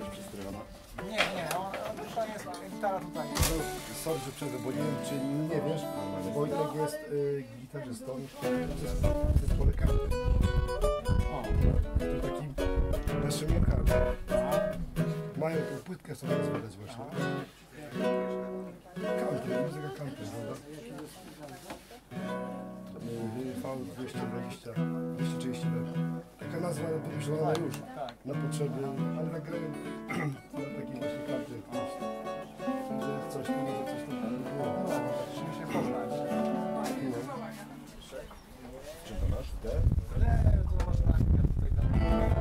też przystrojona? Nie, to jest gitara tutaj. Sorry, że przerwę, bo nie wiem, czy nie wiesz, Wojtek jest gitarzystą w zespole Country. To takim naszym Hard. Mają tą płytkę, sobie nazwać właśnie. Country, muzyka country, prawda? V220, 230 taka nazwa wymyślona już na potrzeby, ale nagrają na takim właśnie country. Także jak coś, to może coś tam było. Musimy się poznać. Czy to masz? Te? To może tak, ja tutaj dam.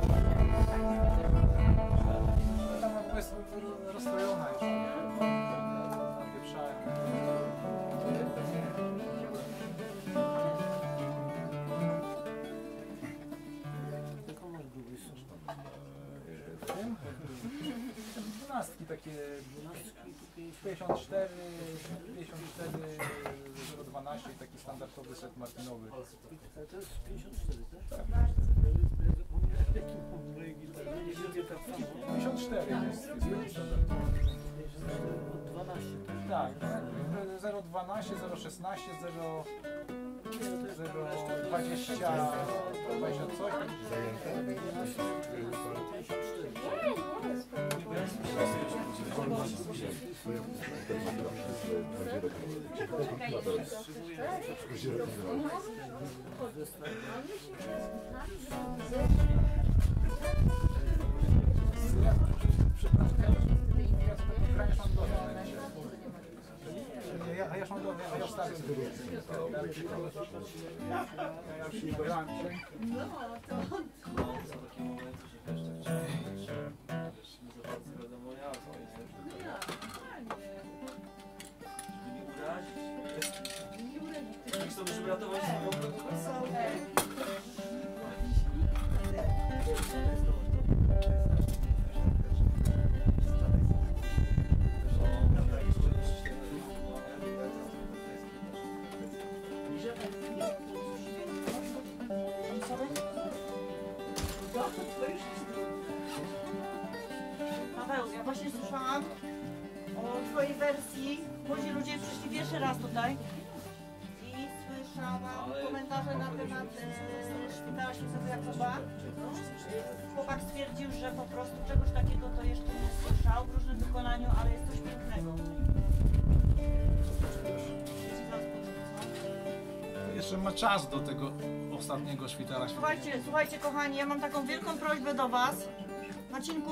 Tam jest rozstrojona już, napieprzałem. W tym? 12 takie 54, 012 i taki standardowy set martynowy. To jest 54, tak? Tak. 54 jest standardowy. 12. Tak, 012, 016, 020, 20 coś. Zajęte? Ja już mam do ja już stary. Ja już nie bojałem się. No, to on. Żeby ratować Paweł, ja właśnie słyszałam o twojej wersji. Młodzi ludzie przyszli pierwszy raz tutaj i słyszałam komentarze na temat Szpitala Świętego Jakuba. Chłopak stwierdził, że po prostu czegoś takiego to jeszcze nie słyszał w różnym wykonaniu, ale jest coś pięknego. Jeszcze ma czas do tego ostatniego Szpitala Świętego. Słuchajcie kochani, ja mam taką wielką prośbę do was. Marcinku,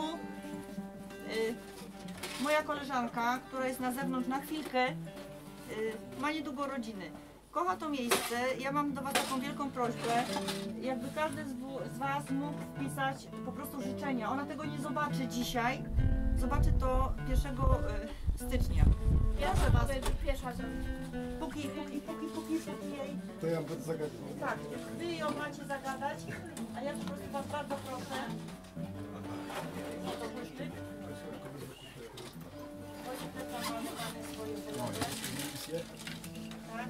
moja koleżanka, która jest na zewnątrz na chwilkę, ma niedługo rodziny. Kocha to miejsce. Ja mam do was taką wielką prośbę, jakby każdy z was mógł wpisać po prostu życzenia. Ona tego nie zobaczy dzisiaj, zobaczy to 1 stycznia. Proszę was, póki jej... To ja będę zagadał. Tak, wy ją macie zagadać, a ja po prostu was bardzo proszę. Oto błyszczyk. Wojciech też ma malowane swoje wylowy. Tak.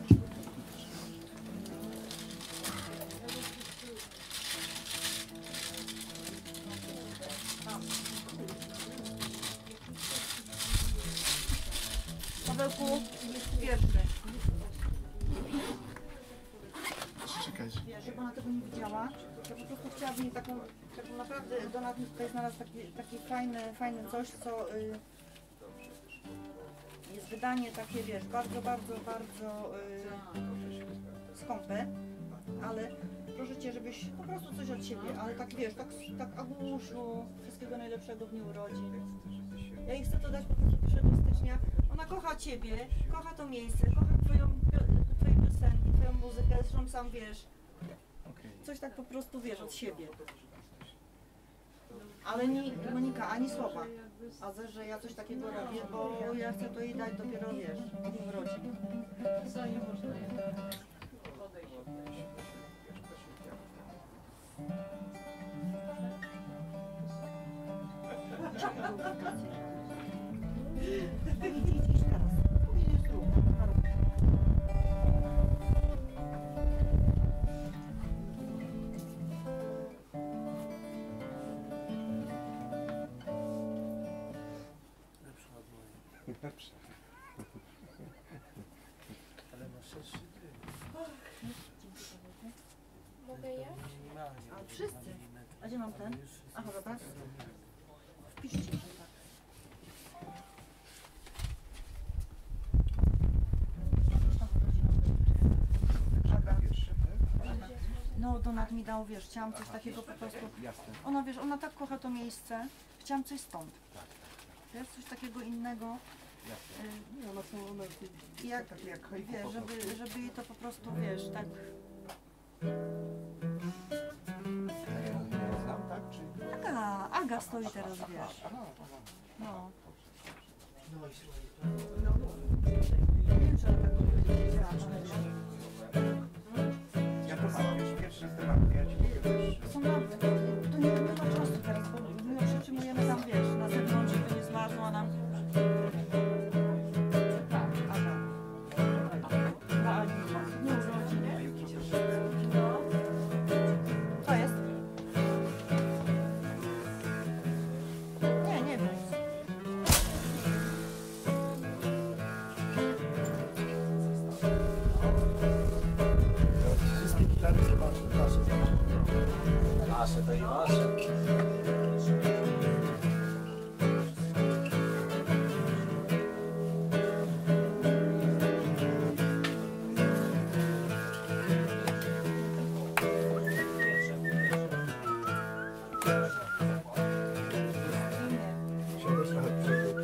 Pawełku, jest pierwszy. Czekajcie. Żeby ona tego nie widziała, ja po prostu chciałabym jej taką naprawdę Donat mi tutaj znalazł takie fajne coś, co jest wydanie takie, wiesz, bardzo skąpe, ale proszę Cię, żebyś po prostu coś od siebie, ale tak wiesz, tak Aguszu, wszystkiego najlepszego w dniu urodzin. Ja jej chcę to dać po prostu 1 stycznia. Ona kocha Ciebie, kocha to miejsce, kocha Twoje piosenki, Twoją muzykę, zresztą sam wiesz. Coś tak po prostu wiesz od siebie. Ale nie, Monika, ani słowa. A że ja coś takiego robię, bo ja chcę to jej dać dopiero, wiesz, w dniu urodzin. Co nie można idź teraz. Powinieneś tu. lepsze. Ale ma szerszy dyk. Mogę je? Minimalnie. A wszyscy? A gdzie mam ten? Aha, dobra. Wpiszcie, że tak. No, Donat mi dał, wiesz, chciałam coś takiego po prostu. Ona, wiesz, ona tak kocha to miejsce. Chciałam coś stąd. Wiesz, coś takiego innego. Nie, one są, one Jak, takie jak haiku wiesz, po prostu. żeby jej to po prostu, wiesz, tak. Nie znam, tak? Czy... Aga stoi teraz, wiesz. Aha, No. No i słuchaj. Nie wiem, czy ona tak Ja to mam, wiesz, pierwszy temat, ja ci mogę też... są naprawdę, to nie wybywa czasu teraz, bo my ją przytrzymujemy tam, wiesz, na zewnątrz, żeby nie zmarzła nam. Tak, Aga. Na Agi. Nie urodzi, nie? No. Co jest? Nie wiem. Wszystkie gitary zobaczę, nasze zobaczę. Nasze to i wasze. Siedzę trochę przed.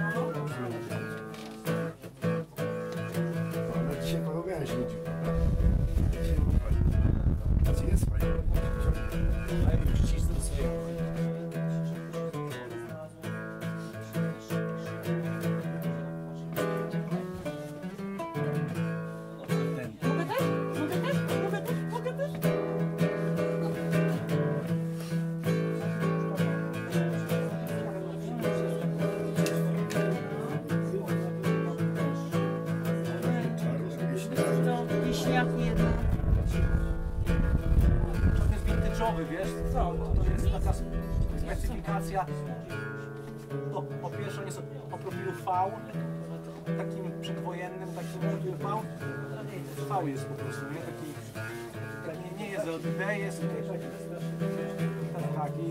Ale dzisiaj porobiałem się ludzi. Dzisiaj jest fajnie. A ja bym ścisnął swojego. Mogę też? Mogę też? Mogę też? Mogę też? To wiśniaki jedna. To jest vintage'owy, wiesz co? To jest taka specyfikacja. To po pierwsze on jest o profilu V, takim przedwojennym, takim profilu V. V jest po prostu, nie? Taki nie jest LBD, jest taki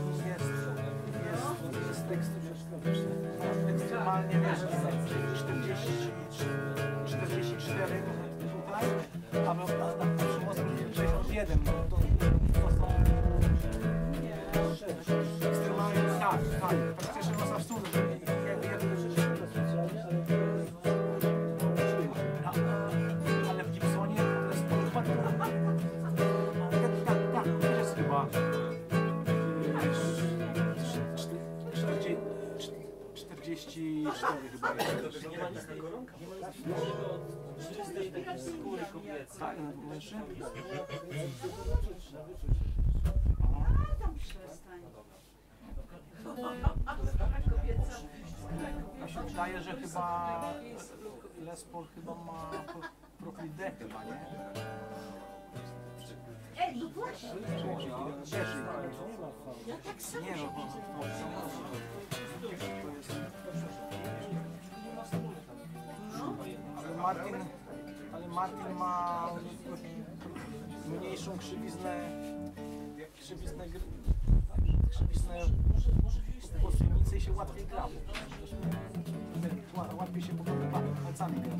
jest ekstremalnie, wiesz, 44 tutaj, a na przymocku 61, no to są ekstremalnie, tak, praktycznie masa absurdu, że ale w Gibsonie to jest podkład, tak, to jest chyba 44 chyba jest. Nie ma nic takiego rąka. Nie ma nic takiego od czystej takiej skóry kobiecej. Tak, myszy? Mi się wydaje, że chyba Les Paul chyba ma profil D chyba, nie? No właśnie. Nie no, to jest... Ale Martin ma mniejszą krzywiznę głośnicy i się łatwiej gra. Łatwiej się po prostu palcami gra.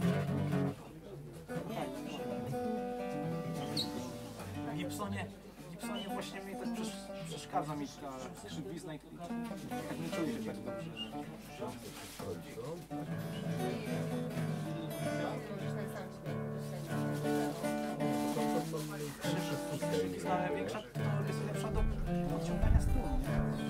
W Gibsonie właśnie mi tak przeszkadza mi ta krzywizna i tak nie czuję się tak dobrze. Krzywizna większa to jest lepsza do odciągania strun, nie?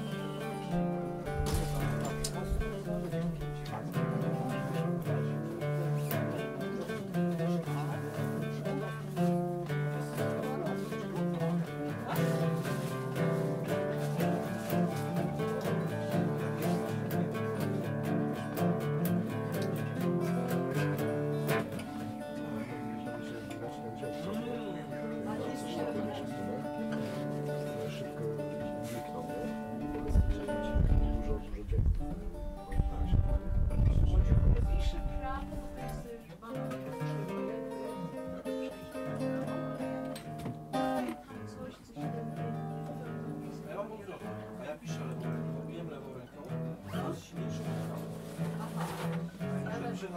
zaczyna.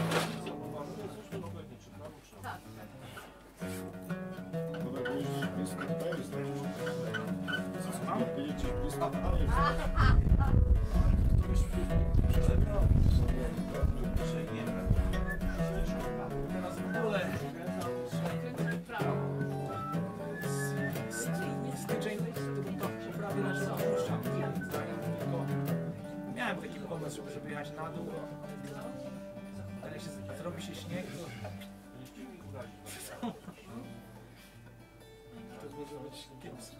Teraz w ogóle styczeń to prawie na żywo puszczam. Tylko miałem taki pomysł, żeby jechać na dół. Ale jak zrobi się śnieg, to może być kiepsko.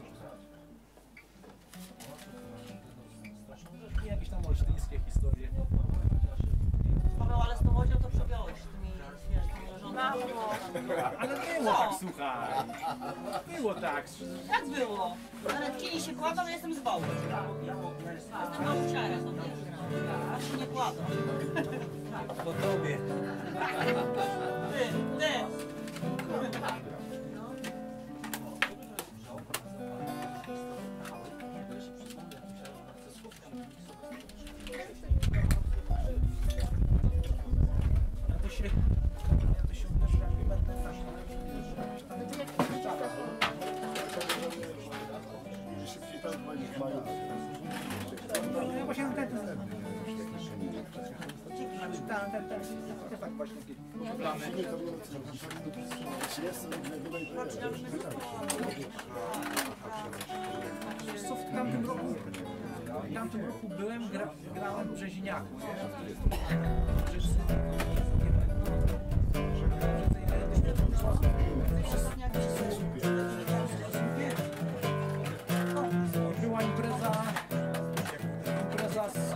I jakieś tam olsztyńskie historie. Paweł, ale z tą łodzią to przebiałeś tymi, wiesz, tymi rządami. Ale było tak, słuchaj. Było tak. Tak było. Nawet kili się kładą, ja jestem z Wałbrzy. Jestem nauczyciela, to wiesz. Ja się nie kładą. Po tobie. Ty. Ja to się uderzyłem i będę Szybciej tam w maju. ja właśnie ten tak właśnie plany. Wiesz co, w tamtym roku byłem, grałem w Brzeziniaku, była impreza z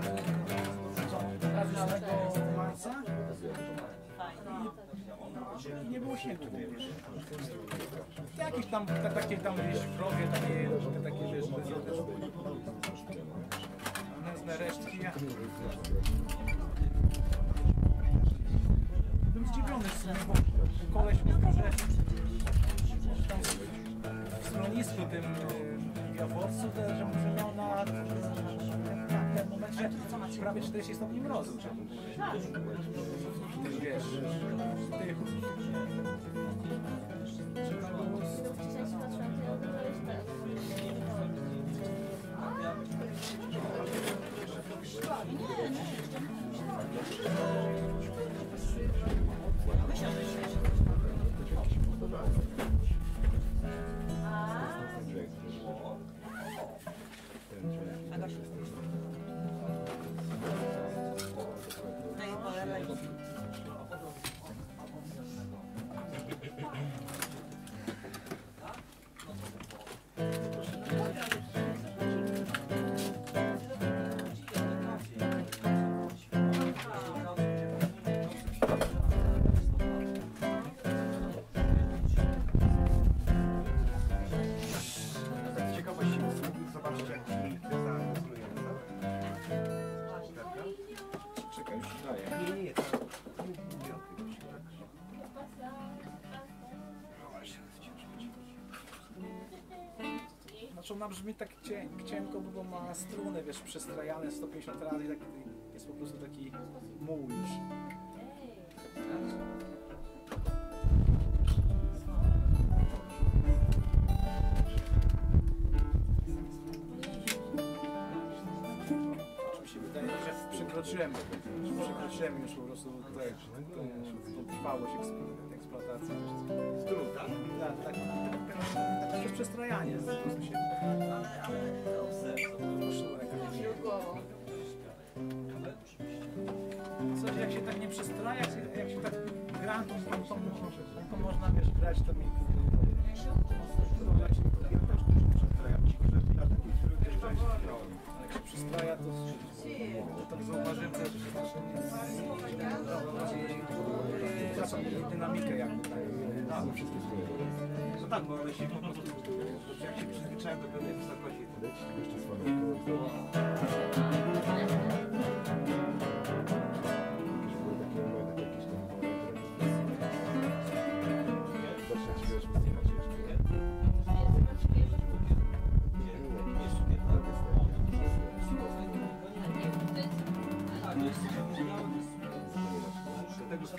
marca i nie było śniegu. Jakieś tam takie tam gdzieś w rowie, takie wiesz, nędzne resztki. Byłem zdziwiony z tym, bo koleś mówił, że tam w schronisku tym w Jaworcu, że miał na ten momencie prawie 40 stopni mrozu. Ty wiesz, tych... Znaczy ona brzmi tak cienko, bo ma struny, wiesz, przestrajane 150 razy i taki, jest po prostu taki muł już. Mi się wydaje, że przekroczyłem już po prostu tą trwałość eksploatacji. Strun, tak? Tak, już przestrajanie. Po prostu się... Coś jak się tak nie przestraja, jak się tak gra, to można, wiesz, grać to mi... Ale jak się przestraja, to tak zauważyłem, że wraca dynamikę jakby tak. No tak, bo one się po prostu, jak się przyzwyczają do pewnej wysokości,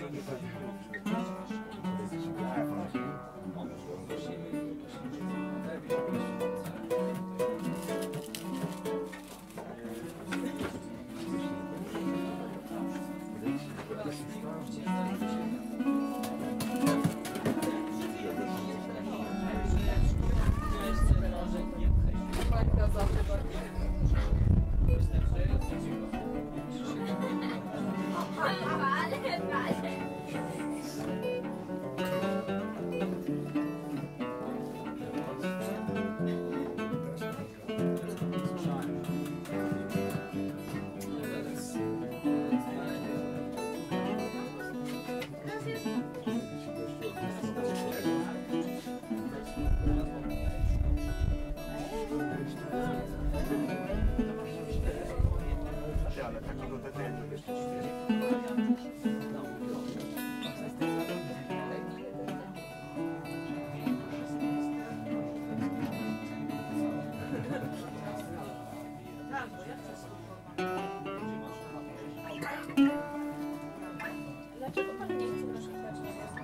Dlaczego pan nie chce naszywać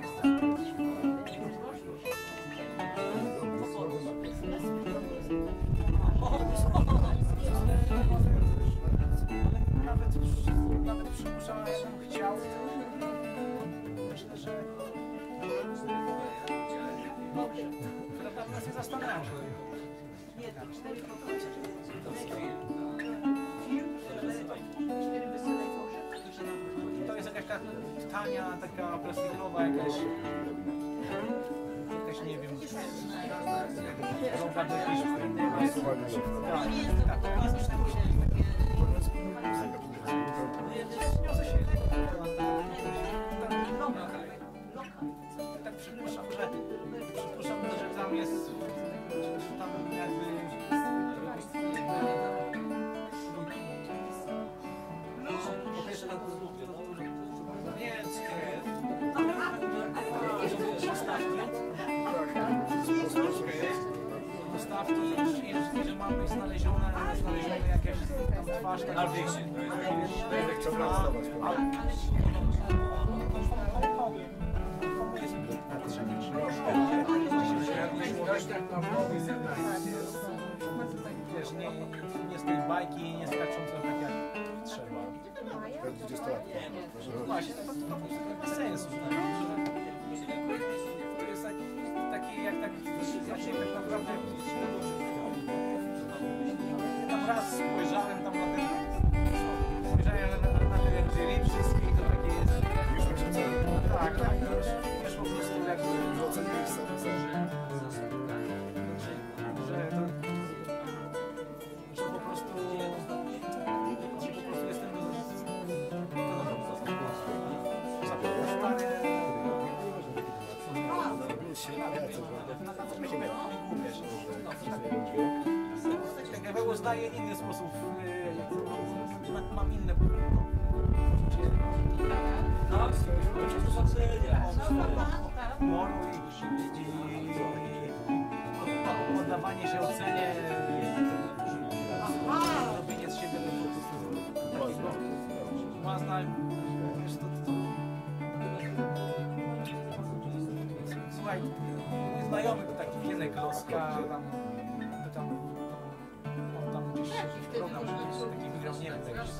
Nawet przypuszczam, jakbym chciał, myślę, że naprawdę nas się zastanawiam. To jest jakaś taka tania, taka plastikowa, jakaś nie wiem, droga do jakiejś tak przypuszczam, że tam jest, że tam jakby postawki i że mamy znalezione jakieś tam twarz, wiesz, nie z tej bajki, nie skaczące tak jak trzeba. Właśnie, to ma sensu. To jest takie jak tak naprawdę tam raz spojrzałem tam na te jury wszystkich, to takie jest. Tak, to już wiesz po prostu jakby Ocenili że po prostu jestem Gaweł zdaje inny sposób, mam inne humoru i poddawanie się ocenie, robienie z siebie takiego własna, wiesz, słuchaj, znajomy to taki Język Kloska, tam gdzieś program taki wygrał, nie wiem, jakiś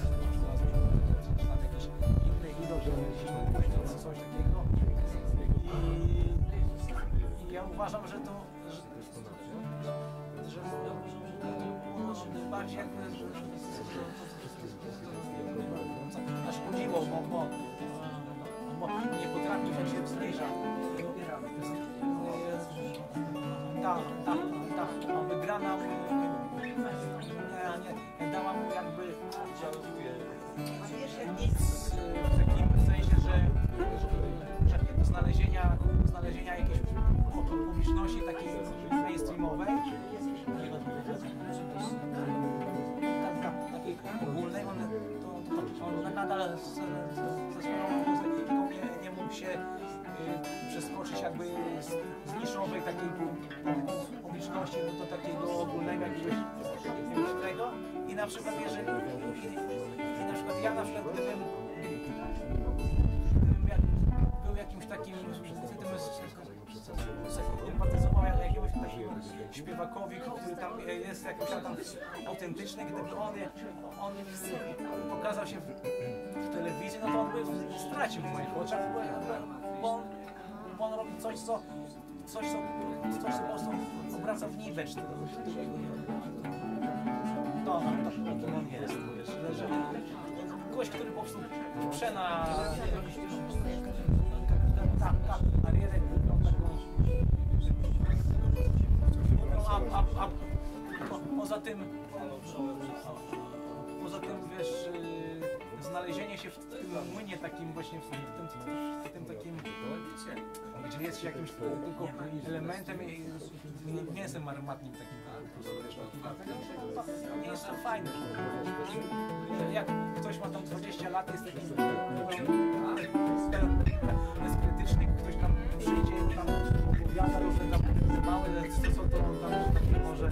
inny idol, coś takiego. I ja uważam, że to bardziej jakby zaszkodziło, bo nie potrafił się zbliżać. Ta wygrana nie dała mu jakby nic w takim sensie, że znalezienia jakiejś publiczności takiej mainstreamowej, takiej ogólnej, on nadal ze swoją muzyką nie mógł się przeskoczyć jakby z niszowej takiej publiczności do takiego ogólnego jakiegoś tego. I na przykład jeżeli ja na przykład gdybym śpiewakowi, który tam jest jakoś tam autentyczny, gdyby on pokazał się w telewizji, no to on by stracił w moich oczach, bo on robi coś, co po prostu obraca w niwecz. To on jest, wiesz, że gość, który po prostu przena karierę poza tym wiesz, znalezienie się w tym młynie takim właśnie, w tym takim, gdzie jest jakimś tylko elementem i mięsem aromatnym takim, to nie jest to fajne. Jak ktoś ma tam 20 lat, jest taki jest krytyczny, ktoś tam przyjdzie i tam opowiada różne tam małe, co to on tam taki może,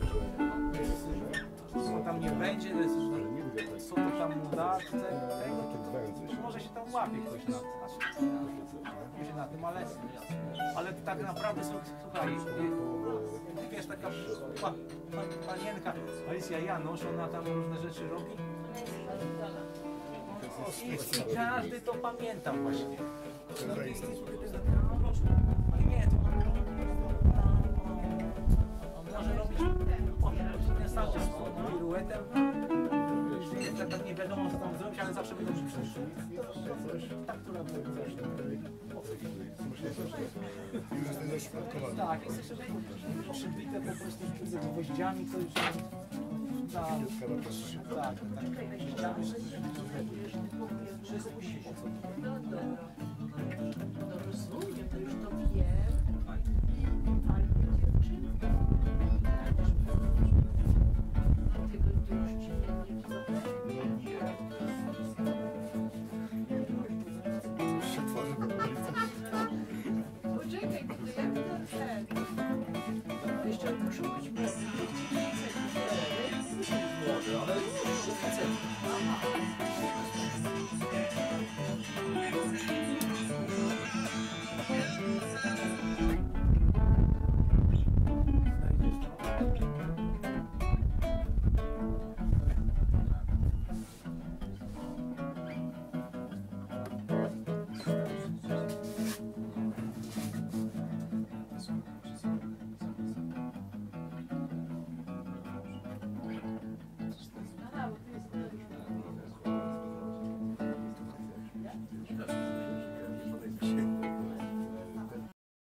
co tam nie będzie, co to tam mu da, może się tam łapie ktoś na tym, ale tak naprawdę słuchaj, wiesz, taka panienka Alicja Janusz, ona tam różne rzeczy robi i każdy to pamięta właśnie. Nie, to on może robić ten sam z piruetem, tak nie wiadomo co tam zrobić, ale zawsze będą przyszły. Tak to robię. Już jesteś zaszufladkowany. Tak, jest jeszcze przybite po prostu gwoździami, to już tak. Rozumiem, to już to wiem. Fajna dziewczynka.